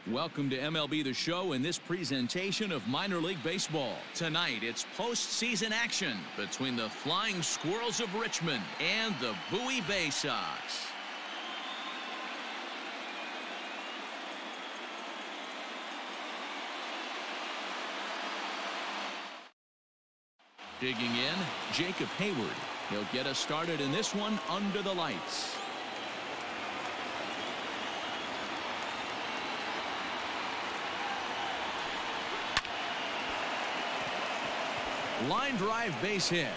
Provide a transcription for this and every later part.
Welcome to MLB The Show in this presentation of minor league baseball. Tonight, it's postseason action between the Flying Squirrels of Richmond and the Bowie Baysox. Digging in, Jacob Hayward. He'll get us started in this one under the lights. Line drive base hit.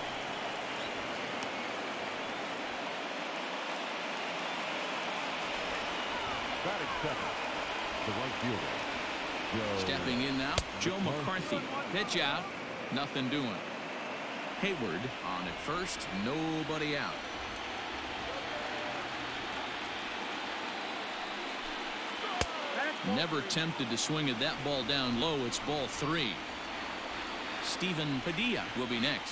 Batting second, the right fielder. Stepping in now, Joe McCarthy. Pitch out, nothing doing. Hayward on at first, nobody out. Never tempted to swing at that ball down low. It's ball 3. Steven Padilla will be next.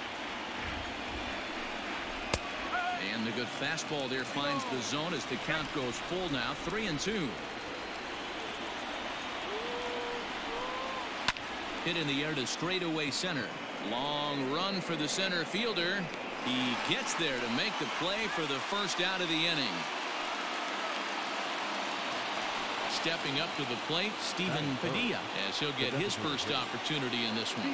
And the good fastball there finds the zone as the count goes full now. 3-2. Hit in the air to straightaway center. Long run for the center fielder. He gets there to make the play for the first out of the inning. Stepping up to the plate, Steven Padilla, as he'll get his first opportunity in this one.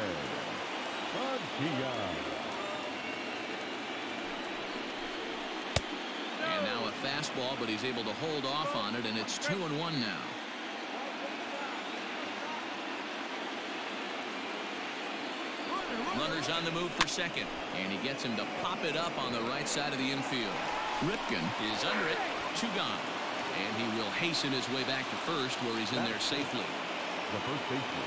And now a fastball, but he's able to hold off on it, and it's 2-1 now. Runner's on the move for second, and he gets him to pop it up on the right side of the infield. Ripken is under it, 2 gone. And he will hasten his way back to first, where he's in there safely. The first baseman,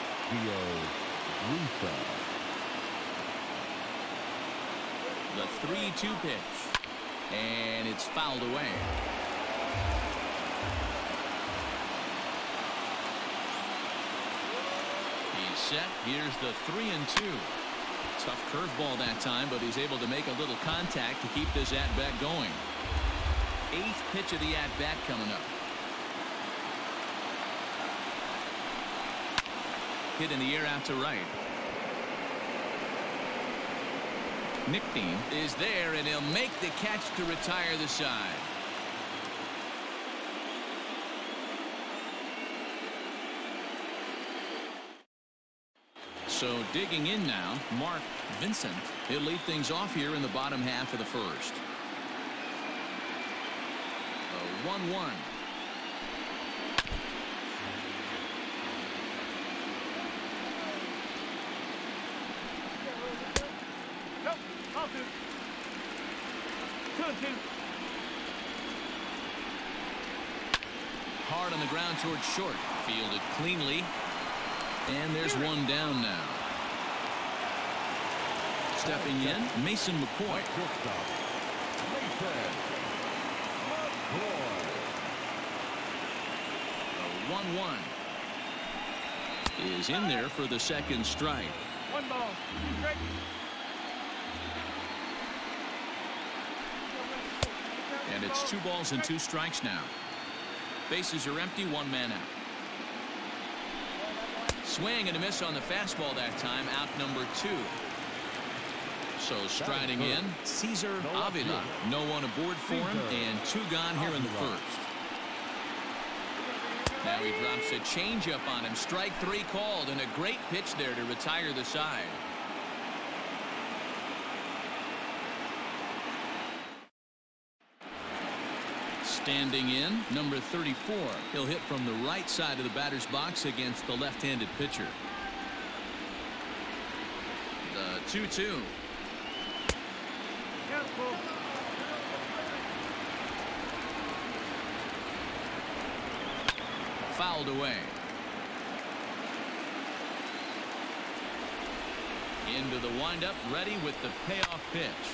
the 3-2 pitch. And it's fouled away. He's set. Here's the 3-2. Tough curveball that time, but he's able to make a little contact to keep this at-bat going. 8th pitch of the at-bat coming up. Hit in the air out to right. Nick Dean is there, and he'll make the catch to retire the side. So digging in now, Mark Vincent. He'll lead things off here in the bottom half of the first. 1-1. Hard on the ground towards short. Fielded cleanly. And there's one down now. Stepping in, Mason McCoy. 1-1 is in there for the second strike. 1 ball, 2 strikes. And it's 2 balls and 2 strikes now. Bases are empty, 1 man out. Swing and a miss on the fastball that time. Out number 2. So striding in, Cesar Avila. No one aboard for him, and 2 gone here in the first. Now he drops a changeup on him. Strike 3 called, and a great pitch there to retire the side. Standing in, number 34. He'll hit from the right side of the batter's box against the left-handed pitcher. The 2-2. Fouled away. Into the windup, ready with the payoff pitch.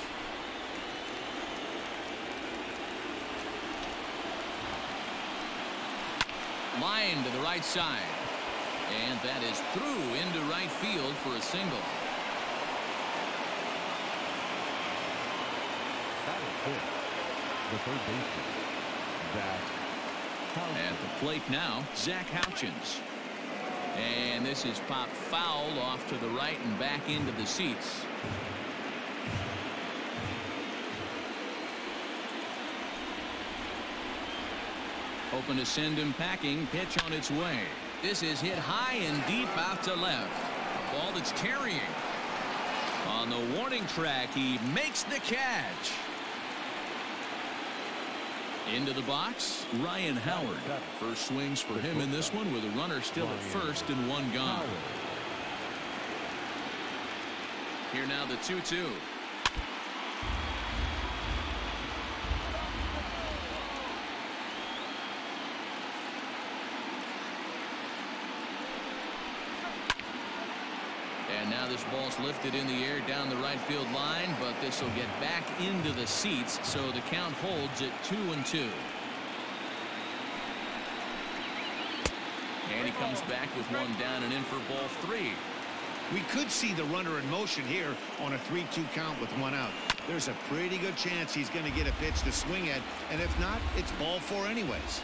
Line to the right side. And that is through into right field for a single. That is it. The third baseman, Zach At the plate now, Zach Houchins. And this is popped foul off to the right and back into the seats. Hoping to send him packing. Pitch on its way. This is hit high and deep out to left. A ball that's carrying. On the warning track, he makes the catch. Into the box, Ryan Howard. First swings for him in this one with a runner still at first and one gone. Here now the 2-2. And now this ball's lifted in the air down the right field line, but this will get back into the seats, so the count holds at 2-2. And he comes back with one down and in for ball 3. We could see the runner in motion here on a 3-2 count with one out. There's a pretty good chance he's going to get a pitch to swing at, and if not, it's ball 4 anyways.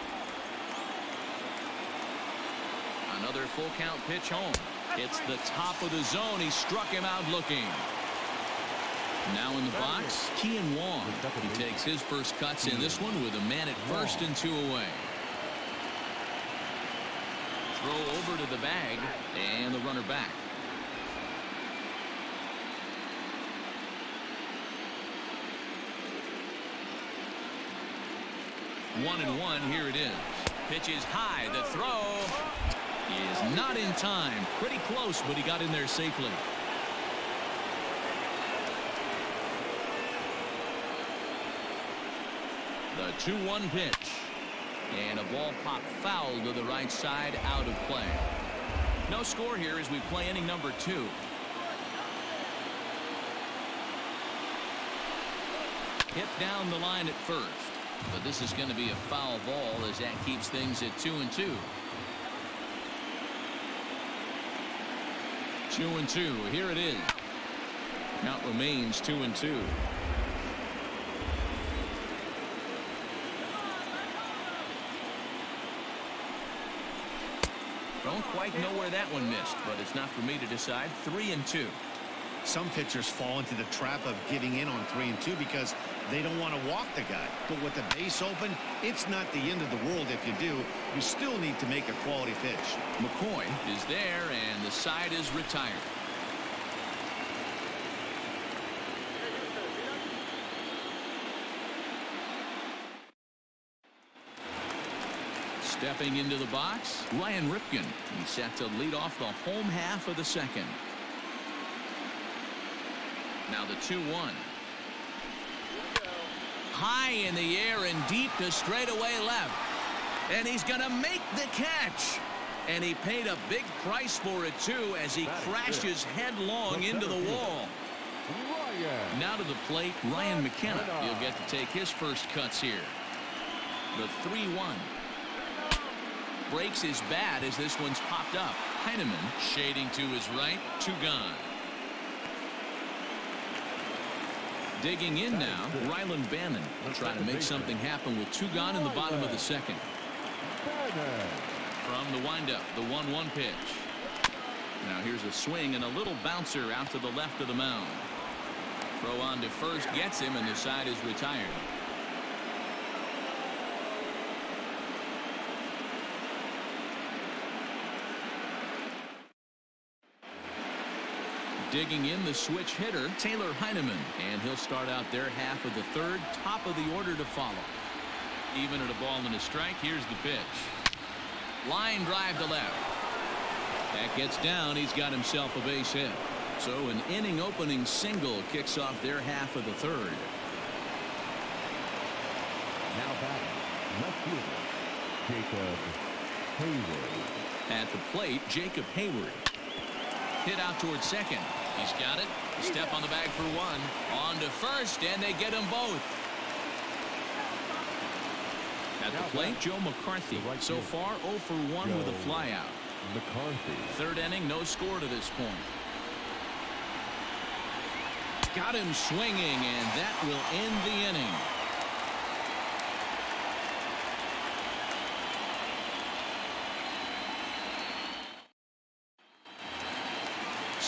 Another full count pitch home. It's the top of the zone. He struck him out looking. Now in the box, Kean Wong. He takes his first cuts in this one with a man at first and 2 away. Throw over to the bag and the runner back. One and one. Here it is. Pitch is high. The throw is not in time. Pretty close, but he got in there safely. The 2-1 pitch. And a ball popped foul to the right side, out of play. No score here as we play inning number 2. Hit down the line at first. But this is going to be a foul ball as that keeps things at 2-2. 2-2. Here it is. Count remains 2-2. Don't quite know where that one missed, but it's not for me to decide. 3-2. Some pitchers fall into the trap of giving in on 3-2 because they don't want to walk the guy. But with the base open, it's not the end of the world if you do. You still need to make a quality pitch. McCoy is there, and the side is retired. Stepping into the box, Ryan Ripken. He's set to lead off the home half of the second. Now the 2-1. High in the air and deep to straightaway left. And he's going to make the catch. And he paid a big price for it, too, as he crashes headlong into the wall. Now to the plate, Ryan McKenna. He'll get to take his first cuts here. The 3-1. Breaks his bat as this one's popped up. Heineman shading to his right. 2 gone. Digging in now, Ryland Bannon will try to make something happen with 2 gone in the bottom of the second. From the windup, the 1-1 pitch. Now here's a swing and a little bouncer out to the left of the mound. Throw on to first gets him, and the side is retired. Digging in, the switch hitter, Taylor Heineman. And he'll start out their half of the third, top of the order to follow. Even at a ball and a strike, here's the pitch. Line drive to left. That gets down. He's got himself a base hit. So an inning opening single kicks off their half of the third. Now batting, left fielder, Jacob Hayward. At the plate, Jacob Hayward. Hit out towards second. He's got it. Step on the bag for 1. On to first, and they get them both. At the plate, Joe McCarthy. So far, 0 for 1 with a flyout. McCarthy. Third inning, no score to this point. Got him swinging, and that will end the inning.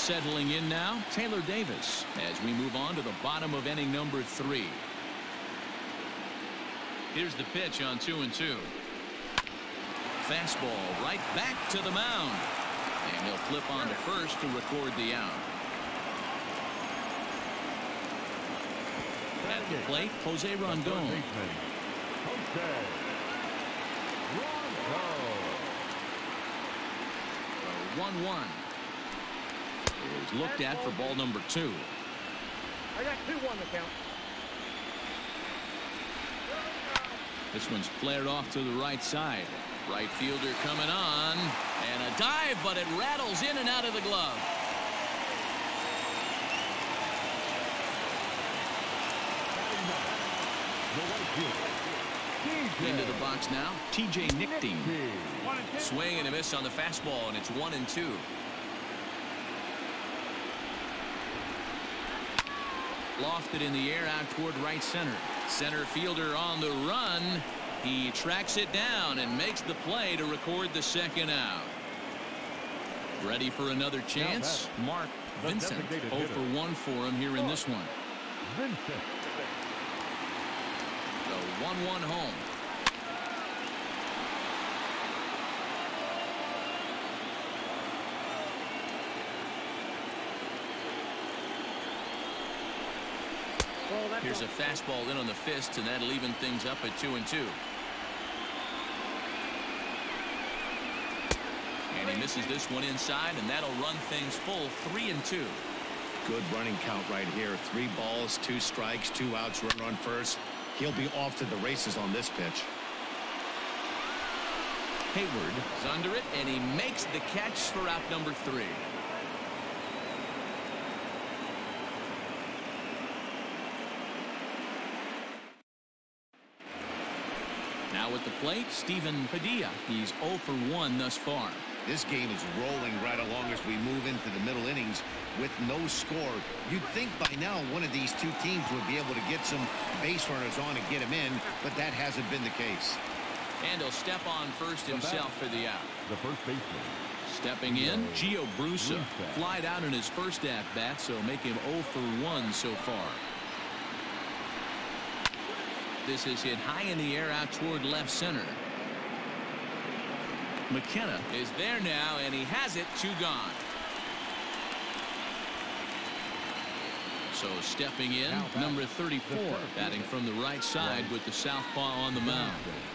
settling in now, Taylor Davis, as we move on to the bottom of inning number 3. Here's the pitch on 2-2. Fastball right back to the mound. And he'll flip on to first to record the out. At the plate, Jose Rondon. 1-1. It was looked at for ball number 2. I got 2-1 to count. This one's flared off to the right side. Right fielder coming on. And a dive, but it rattles in and out of the glove. Into the box now, TJ Nichting. Swing and a miss on the fastball, and it's 1-2. Lofted in the air out toward right center. Center fielder on the run. He tracks it down and makes the play to record the second out. Ready for another chance? Mark Vincent. 0 for 1 for him here in this one. The 1-1 home. Here's a fastball in on the fist, and that'll even things up at 2-2. And he misses this one inside, and that'll run things full 3-2. Good running count right here. 3 balls, 2 strikes, 2 outs, runner on first. He'll be off to the races on this pitch. Hayward is under it, and he makes the catch for out number 3. Now at the plate, Steven Padilla. He's 0 for 1 thus far. This game is rolling right along as we move into the middle innings with no score. You'd think by now one of these two teams would be able to get some base runners on and get them in, but that hasn't been the case. And he'll step on first himself for the out. The first baseman. Stepping in, Gio Brusa. Flied out in his first at-bat, so make him 0 for 1 so far. This is hit high in the air out toward left center. McKenna is there now, and he has it. 2 gone. So stepping in, number 34, batting from the right side with the southpaw on the mound.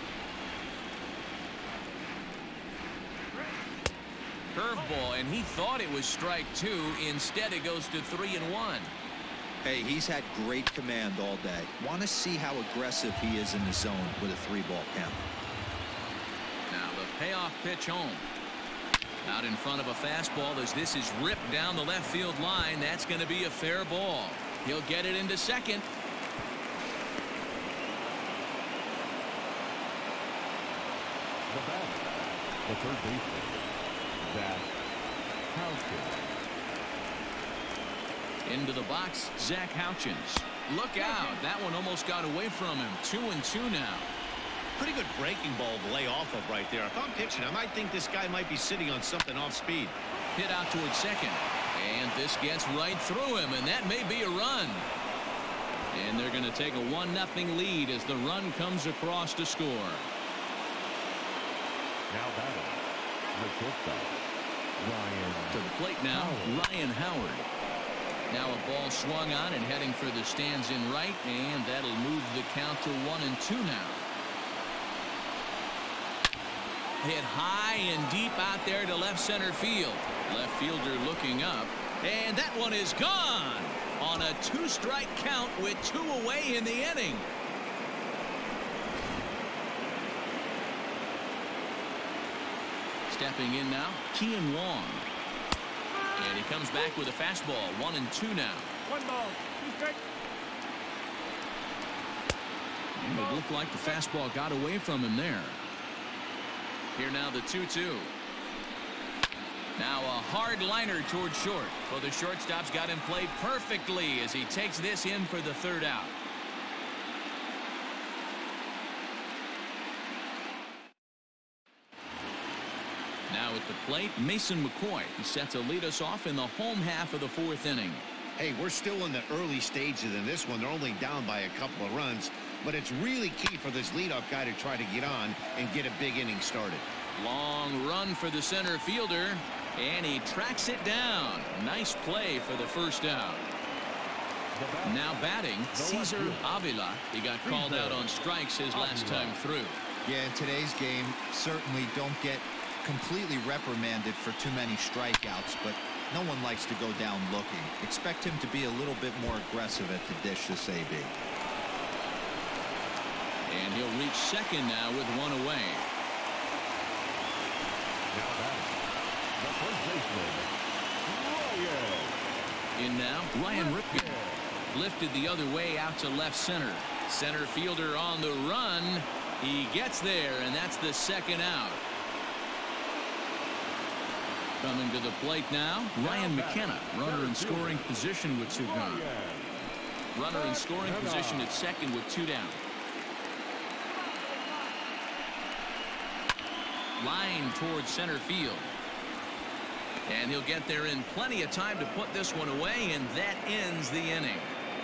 Curveball, and he thought it was strike 2. Instead, it goes to 3-1. Hey, he's had great command all day. Want to see how aggressive he is in the zone with a 3-ball count. Now the payoff pitch home. Out in front of a fastball as this is ripped down the left field line. That's going to be a fair ball. He'll get it into second. The third baseman, Zach Houchins. Into the box, Zach Houchins. Look out. That one almost got away from him. 2-2 now. Pretty good breaking ball to lay off of right there. If I'm pitching, I might think this guy might be sitting on something off speed. Hit out towards second. And this gets right through him, and that may be a run. And they're going to take a 1-0 lead as the run comes across to score. Now batting, the shortstop, Ryan. To the plate now, Ryan Howard. Now a ball swung on and heading for the stands in right, and that'll move the count to 1-2 now. Hit high and deep out there to left center field. Left fielder looking up, and that one is gone on a 2-strike count with 2 away in the inning. Stepping in now, Kian Wong. And he comes back with a fastball. 1-2 now. 1 ball, 2 strikes. And it looked like the fastball got away from him there. Here now the 2-2. Now a hard liner toward short. Well, the shortstop's got him played perfectly as he takes this in for the 3rd out. Now at the plate, Mason McCoy. He set to lead us off in the home half of the 4th inning. Hey, we're still in the early stages in this one. They're only down by a couple of runs, but it's really key for this leadoff guy to try to get on and get a big inning started. Long run for the center fielder, and he tracks it down. Nice play for the first out. Now batting, Cesar Avila. He got called out on strikes his last time through. Yeah, in today's game, certainly don't get completely reprimanded for too many strikeouts, but no one likes to go down looking. Expect him to be a little bit more aggressive at the dish this AB. And he'll reach second now with one away. Now batting, the first baseman, Ryan. In now, Ryan Ripken. Lifted the other way out to left center. Center fielder on the run. He gets there, and that's the second out. Coming to the plate now, Ryan McKenna. Runner in scoring position with 2 gone. Runner in scoring position at second with 2 down. Line towards center field. And he'll get there in plenty of time to put this one away, and that ends the inning.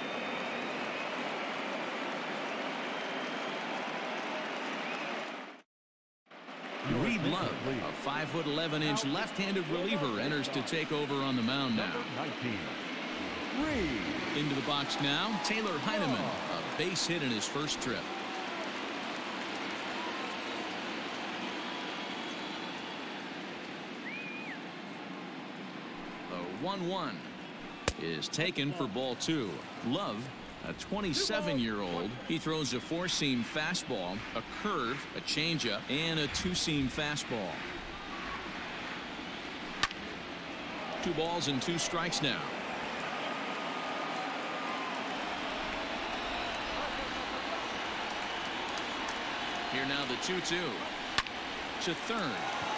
Reed Love, a 5'11" left-handed reliever, enters to take over on the mound now. Number 19, Reed. Into the box now, Taylor Heineman, a base hit in his first trip. The 1-1 is taken for ball 2. Love, a 27-year-old, he throws a 4-seam fastball, a curve, a changeup, and a 2-seam fastball. 2 balls and 2 strikes now. Here now the 2-2 to third.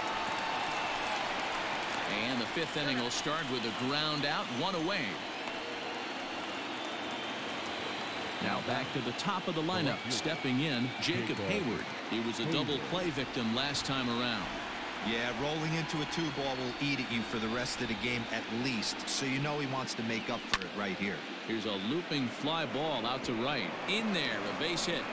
And the 5th inning will start with a ground out, 1 away. Now back to the top of the lineup. Stepping in, Jacob Hayward. He was a double play victim last time around. Yeah, rolling into a 2-ball will eat at you for the rest of the game at least, so you know he wants to make up for it right here. Here's a looping fly ball out to right. In there, a base hit.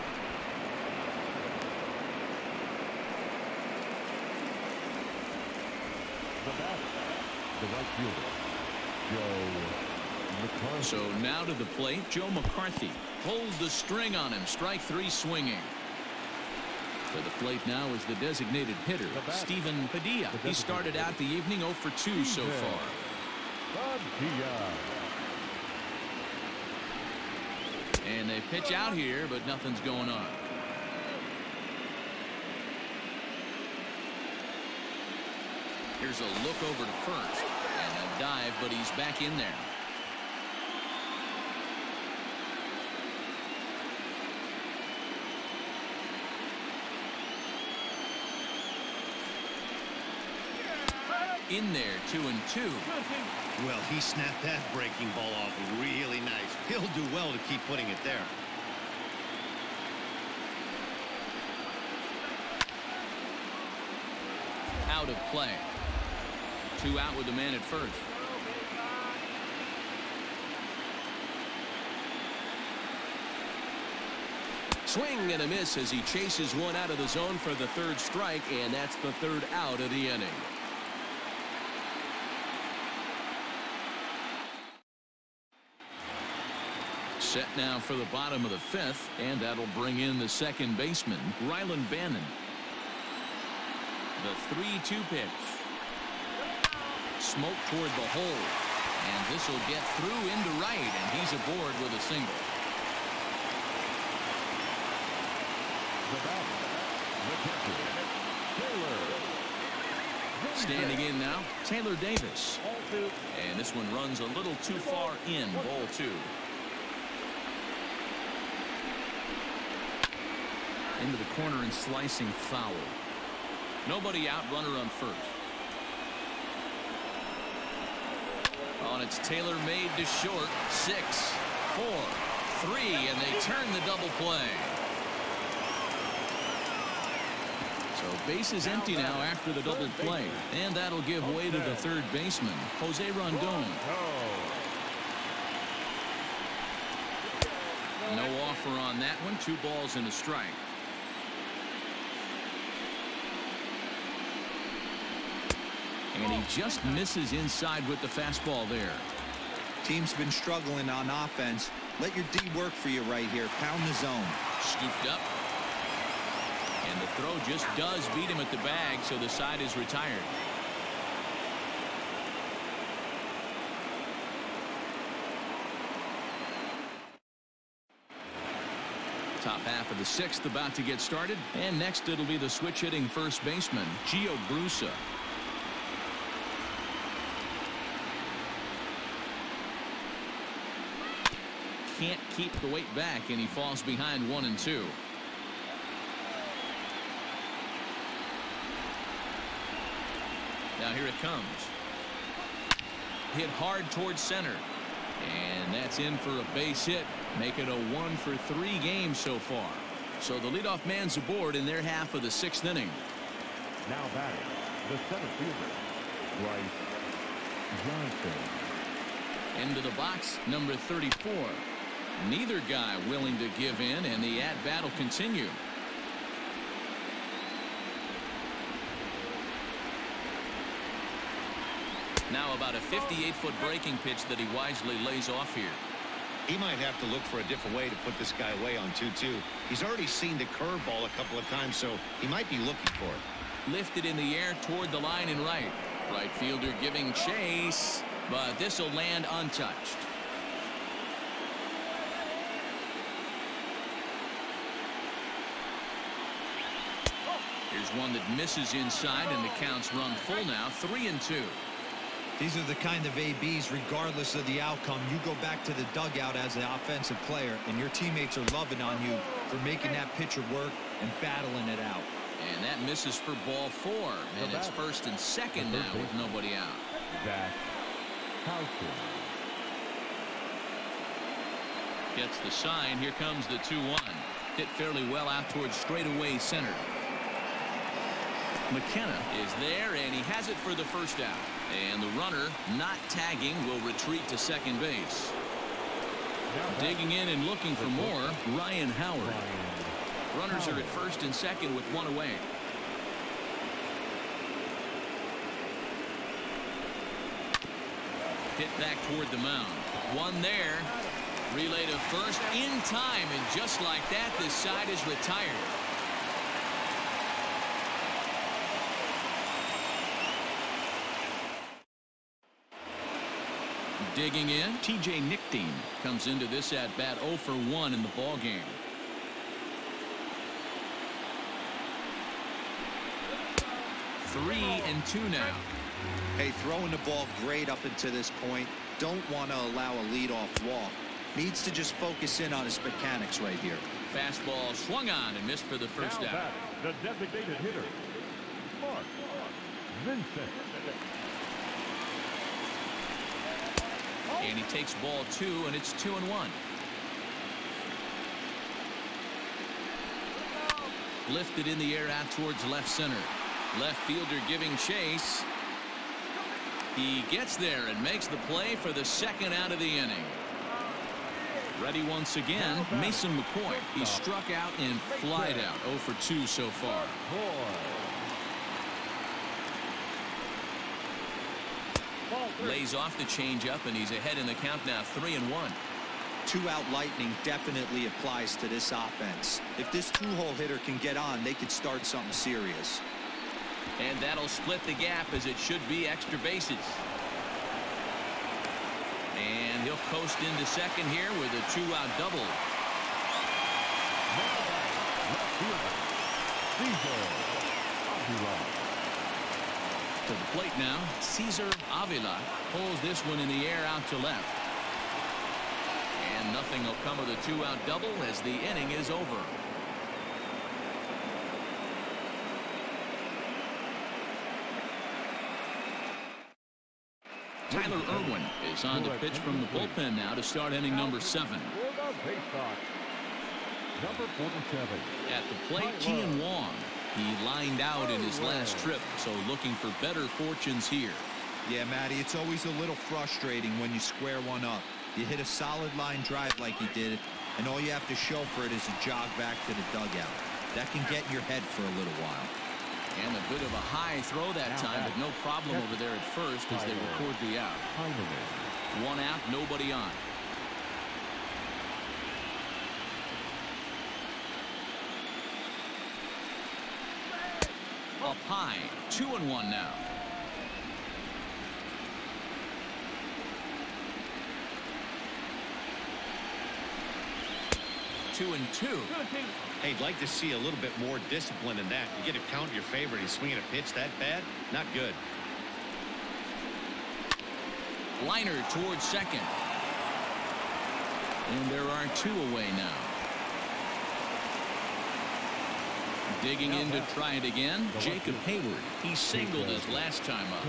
The batter, the right fielder, Joe McCarthy. So now to the plate, Joe McCarthy. Hold the string on him. Strike 3 swinging. To the plate now is the designated hitter, Steven Padilla. He started out the evening 0 for 2 so far. Padilla. And they pitch out here, but nothing's going on. Here's a look over to first. And a dive, but he's back in there. In there, 2-2. Well, he snapped that breaking ball off really nice. He'll do well to keep putting it there. Out of play. 2 out with the man at first. Swing and a miss as he chases one out of the zone for the 3rd strike, and that's the 3rd out of the inning. Set now for the bottom of the 5th, and that'll bring in the second baseman, Rylan Bannon. The 3-2 pitch. Smoke toward the hole, and this will get through into right, and he's aboard with a single. The batter, the catcher, Taylor. Standing in now, Taylor Davis. And this one runs a little too far in, ball 2. Into the corner and slicing foul. Nobody out, runner on first. Oh, and it's Taylor made to short. 6, 4, 3, and they turn the double play. So base is empty now after the double play. And that'll give way to the third baseman, Jose Rondon. No offer on that one. 2 balls and a strike. And he just misses inside with the fastball there. Team's been struggling on offense. Let your D work for you right here. Pound the zone. Scooped up. And the throw just does beat him at the bag, so the side is retired. Top half of the 6th about to get started. And next it'll be the switch hitting first baseman, Gio Brusa. Can't keep the weight back, and he falls behind 1 and 2. Now here it comes. Hit hard towards center. And that's in for a base hit. Make it a 1-for-3 game so far. So the leadoff man's aboard in their half of the 6th inning. Now batting, the center fielder, Bryce Johnson. Into the box, number 34. Neither guy willing to give in, and the at-bat will continue. Now about a 58-foot breaking pitch that he wisely lays off here. He might have to look for a different way to put this guy away on 2-2. He's already seen the curveball a couple of times, so he might be looking for it. Lifted in the air toward the line and right. Right fielder giving chase, but this will land untouched. Here's one that misses inside, and the count's run full now, 3-2. These are the kind of ABs, regardless of the outcome. You go back to the dugout as an offensive player, and your teammates are loving on you for making that pitcher work and battling it out. And that misses for ball 4. And it's 1st and 2nd now with nobody out. Zach Houghton. Gets the sign. Here comes the 2-1. Hit fairly well out towards straightaway center. McKenna is there, and he has it for the first out. And the runner, not tagging, will retreat to second base. Digging in and looking for more, Ryan Howard. Runners are at 1st and 2nd with 1 away. Hit back toward the mound. 1 there. Relay to first in time, and just like that, this side is retired. Digging in, T.J. Nickdean comes into this at-bat 0 for 1 in the ballgame. Three and 2 now. Hey, throwing the ball great up until this point. Don't want to allow a leadoff walk. Needs to just focus in on his mechanics right here. Fastball swung on and missed for the first out. The designated hitter, Mark Vincent. And he takes ball 2, and it's 2-1. Lifted in the air out towards left center. Left fielder giving chase. He gets there and makes the play for the 2nd out of the inning. Ready once again, Mason McCoy. He struck out and flied out. 0 for 2 so far. Lays off the changeup, and he's ahead in the count now, 3-1. 2-out lightning definitely applies to this offense. If this 2-hole hitter can get on, they could start something serious. And that'll split the gap, as it should be extra bases. And he'll coast into second here with a 2-out double. To the plate now, Cesar Avila pulls this one in the air out to left. And nothing will come of the 2-out double as the inning is over. Tyler Irwin is on the pitch from the bullpen now to start inning number 7. Baysox, number 47. At the plate, Kian Wong. He lined out in his last trip, so looking for better fortunes here. Yeah, Matty, it's always a little frustrating when you square one up. You hit a solid line drive like he did, and all you have to show for it is a jog back to the dugout. That can get in your head for a little while. And a bit of a high throw that time, but no problem over there at first as they record the out. One out, nobody on. Up high, 2-1 now. Two and two. Hey, I'd like to see a little bit more discipline in that. You get a count in your favor and he's swinging a pitch that bad? Not good. Liner towards second. And there are two away now. Digging in to try it again, Jacob Hayward. He singled his last time up.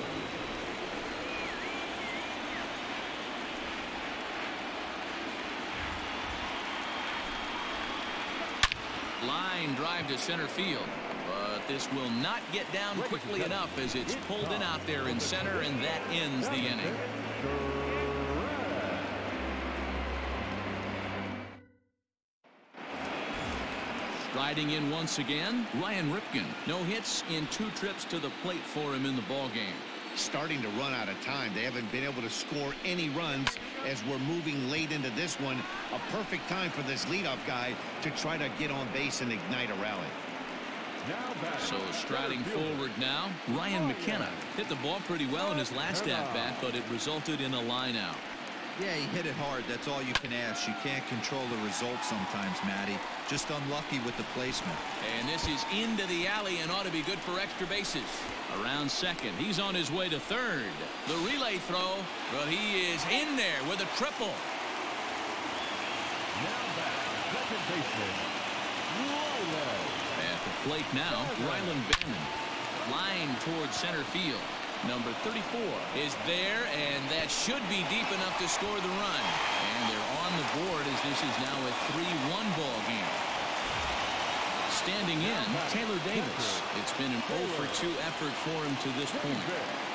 Line drive to center field, but this will not get down quickly enough as it's pulled in out there in center, and that ends the inning. Striding in once again, Ryan Ripken. No hits in 2 trips to the plate for him in the ballgame. Starting to run out of time. They haven't been able to score any runs as we're moving late into this one. A perfect time for this leadoff guy to try to get on base and ignite a rally. So striding forward now, Ryan McKenna hit the ball pretty well in his last at-bat, but it resulted in a line out. Yeah, he hit it hard. That's all you can ask. You can't control the result sometimes, Matty. Just unlucky with the placement. And this is into the alley and ought to be good for extra bases. Around second. He's on his way to third. The relay throw, but he is in there with a triple. Now back, second baseman, Ryland. At the plate now, Ryland Bannon. Line towards center field. Number 34 is there, and that should be deep enough to score the run. And they're on the board as this is now a 3-1 ball game. Standing in, Taylor Davis. It's been an 0-for-2 effort for him to this point.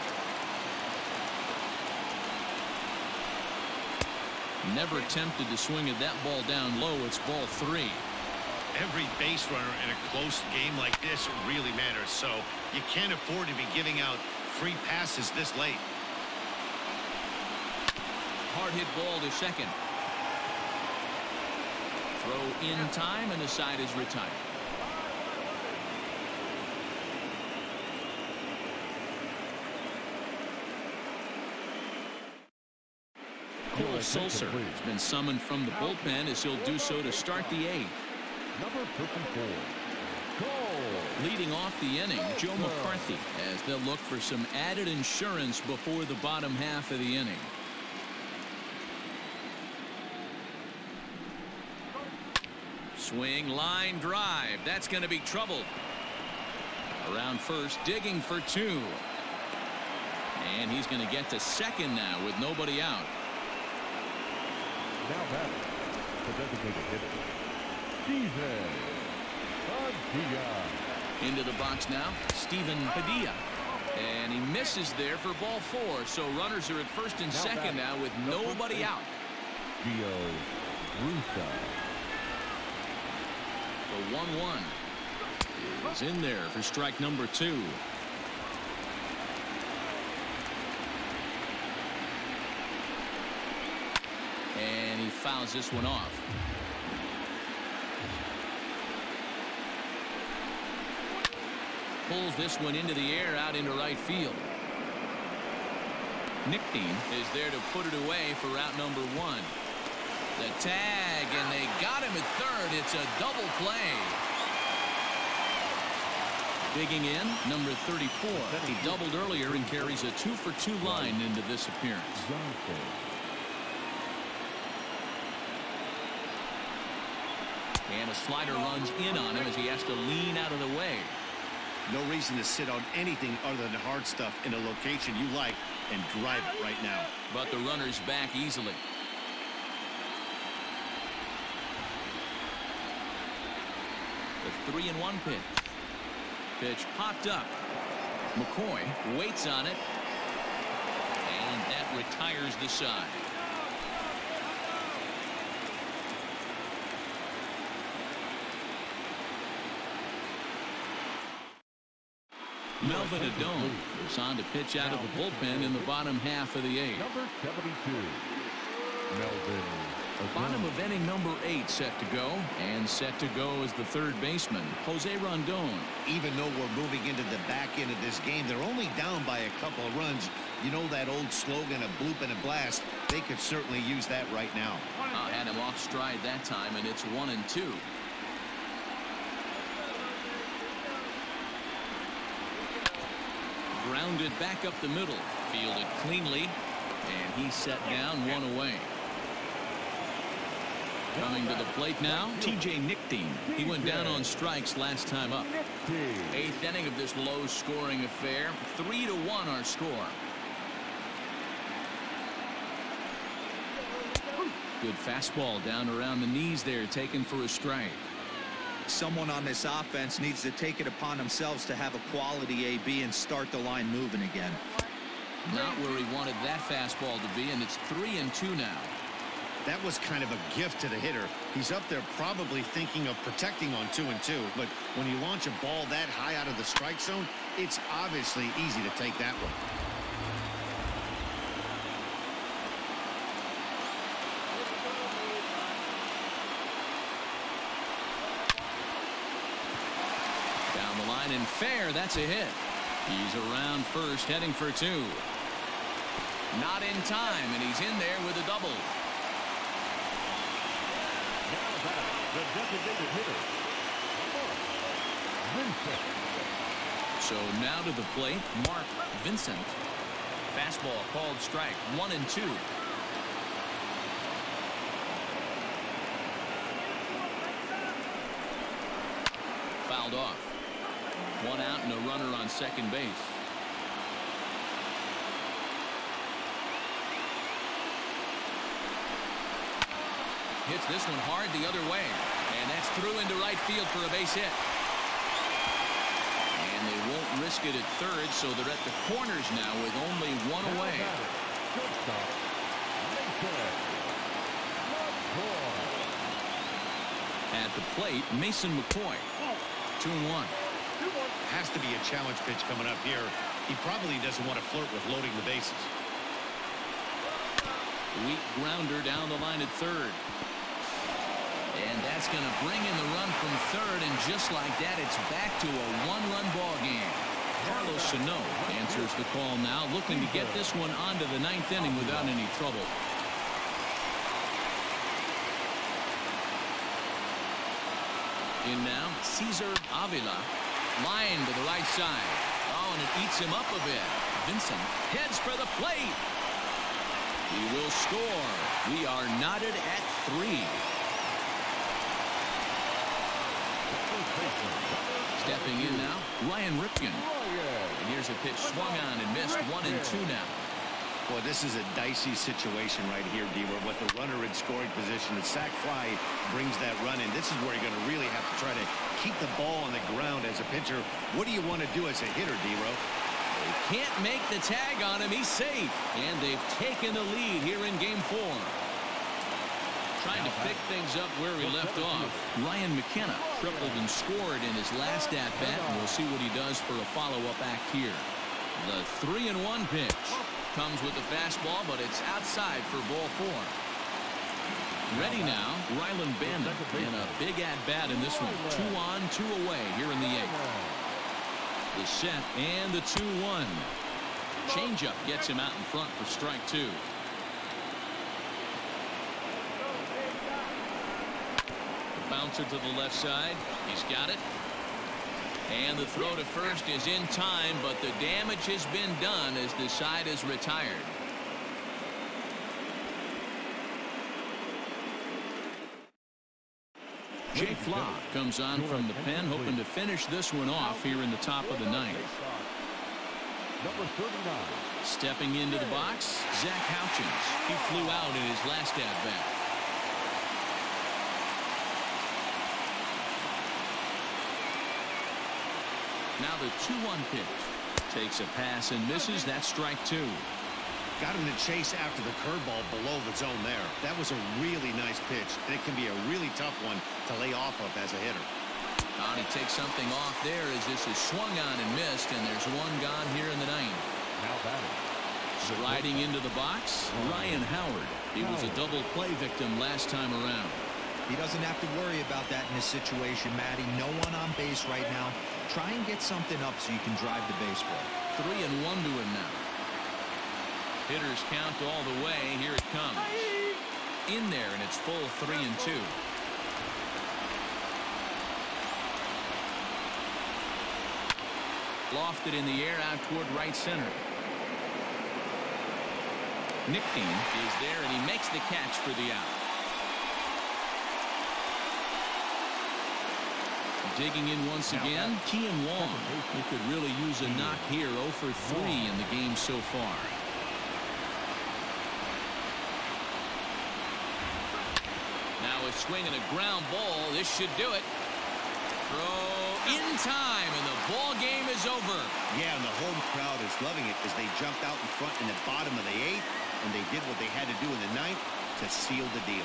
Never attempted to swing at that ball down low. It's ball 3. Every base runner in a close game like this really matters, so you can't afford to be giving out free passes this late. Hard hit ball to second. Throw in time, and the side is retired. Cole Sulser has been summoned from the bullpen as he'll do so to start the 8th. Number 54, Cole. Leading off the inning, Joe McCarthy, as they'll look for some added insurance before the bottom half of the inning. Swing, line drive. That's going to be trouble. Around first, digging for 2. And he's going to get to second now with nobody out. Now batting, the designated hitter, Steven Padilla. Into the box now, Steven Padilla. And he misses there for ball 4. So runners are at first and second now with nobody out. Gio Russo. The 1-1 is in there for strike number 2. And he fouls this one off. Pulls this one into the air out into right field. Nick Dean is there to put it away for route number 1. The tag, and they got him at third. It's a double play. Digging in, number 34. He doubled earlier and carries a 2-for-2 line into this appearance. And a slider runs in on him as he has to lean out of the way. No reason to sit on anything other than hard stuff in a location you like and drive it right now. But the runner's back easily. The 3-1 pitch. pitch popped up. McCoy waits on it, and that retires the side. Melvin Adone is on to pitch out of the bullpen in the bottom half of the 8th. Number 72, Melvin Adone. Bottom of inning number 8 set to go, and set to go is the third baseman, Jose Rondon. Even though we're moving into the back end of this game, they're only down by a couple of runs. You know that old slogan, a bloop and a blast. They could certainly use that right now. Had him off stride that time, and it's 1-2. Grounded back up the middle, fielded cleanly, and he's set down, 1 away. Coming to the plate now, T.J. Nichting. He went down on strikes last time up. 8th inning of this low-scoring affair. 3-1 our score. Good fastball down around the knees there, taken for a strike. Someone on this offense needs to take it upon themselves to have a quality AB and start the line moving again. Not where he wanted that fastball to be, and it's 3-2 now. That was kind of a gift to the hitter. He's up there probably thinking of protecting on 2-2, but when you launch a ball that high out of the strike zone, it's obviously easy to take that one. Down the line and fair, that's a hit. He's around first, heading for 2. Not in time, and he's in there with a double. The designated hitter, Vincent. So now to the plate, Mark Vincent. Fastball called strike, 1-2. Fouled off. 1 out and a runner on second base. Hits this one hard the other way, and that's through into right field for a base hit. And they won't risk it at third, so they're at the corners now with only 1 away. At the plate, Mason McCoy. 2-1. Has to be a challenge pitch coming up here. He probably doesn't want to flirt with loading the bases. Weak grounder down the line at third. And that's going to bring in the run from third, and just like that, it's back to a 1-run ball game. Carlos Sano answers the call now, looking to get this one onto the 9th inning without any trouble. In now, Cesar Avila. Line to the right side. Oh, and it eats him up a bit. Vincent heads for the plate. He will score. We are knotted at 3. Stepping in now, Ryan Ripken. And here's a pitch swung on and missed. 1-2 now. Boy, this is a dicey situation right here, D, where with the runner in scoring position, the sac fly brings that run in. This is where you're going to really have to try to keep the ball on the ground as a pitcher. What do you want to do as a hitter, D-Ro? They can't make the tag on him. He's safe. And they've taken the lead here in Game 4. Trying to pick things up where he left off. Ryan McKenna tripled and scored in his last at-bat, and we'll see what he does for a follow-up act here. The 3-1 pitch comes with the fastball, but it's outside for ball 4. Ready now, Ryland Bandon in a big at-bat in this one. 2 on, 2 away here in the 8th. The set and the 2-1. Changeup gets him out in front for strike 2. Bouncer to the left side. He's got it. And the throw to first is in time, but the damage has been done as the side is retired. Jay Flock comes on from the pen, hoping to finish this one off here in the top of the 9th. Number 39. Stepping into the box, Zach Houchins. He flew out in his last at-bat. Now the 2-1 pitch. Takes a pass and misses. That's strike 2. Got him to chase after the curveball below the zone there. That was a really nice pitch, and it can be a really tough one to lay off of as a hitter. And he takes something off there as this is swung on and missed, and there's one gone here in the 9th. Now batting. Striding into the box, Ryan Howard. He was a double play victim last time around. He doesn't have to worry about that in this situation, Matty. No one on base right now. Try and get something up so you can drive the baseball. 3-1 to him now. Hitters count all the way. Here it comes. In there, and it's full 3-2. Lofted in the air out toward right center. Nickting is there, and he makes the catch for the out. Digging in once again, Kian Wong. He could really use a knock here. 0 for 3 in the game so far. Now a swing and a ground ball. This should do it. Throw in time, and the ball game is over. Yeah, and the home crowd is loving it as they jumped out in front in the bottom of the 8th, and they did what they had to do in the 9th to seal the deal.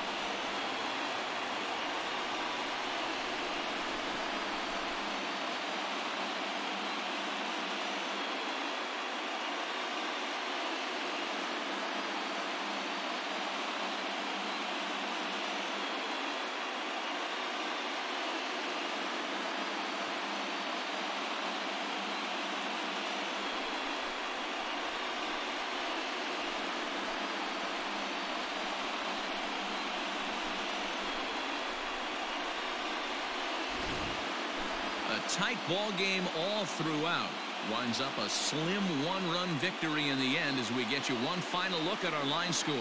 A tight ball game all throughout. Winds up a slim 1-run victory in the end as we get you one final look at our line score.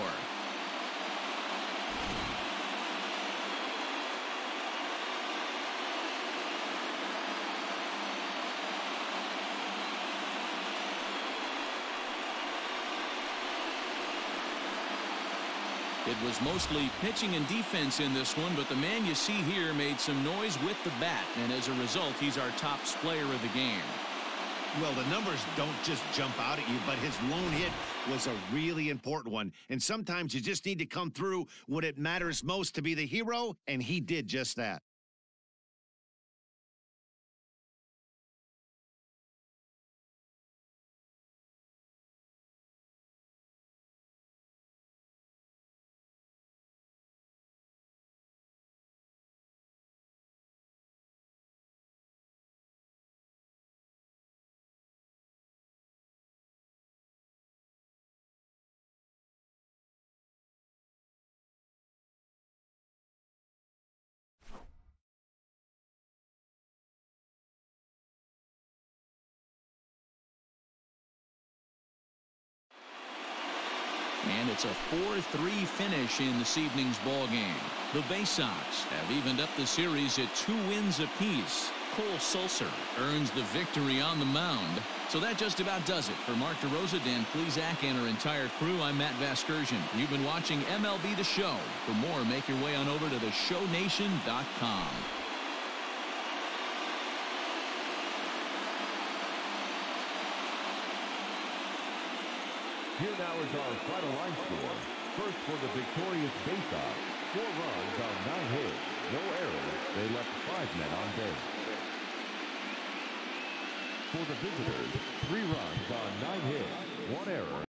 It was mostly pitching and defense in this one, but the man you see here made some noise with the bat, and as a result, he's our top player of the game. Well, the numbers don't just jump out at you, but his lone hit was a really important one. And sometimes you just need to come through when it matters most to be the hero, and he did just that. And it's a 4-3 finish in this evening's ball game. The Baysox have evened up the series at 2 wins apiece. Cole Sulser earns the victory on the mound. So that just about does it. For Mark DeRosa, Dan Plesac, and our entire crew, I'm Matt Vasgersian. You've been watching MLB The Show. For more, make your way on over to theshownation.com. Here now is our final line score. First for the victorious Baysox, 4 runs on 9 hits, no errors. They left 5 men on base. For the visitors, 3 runs on 9 hits, 1 error.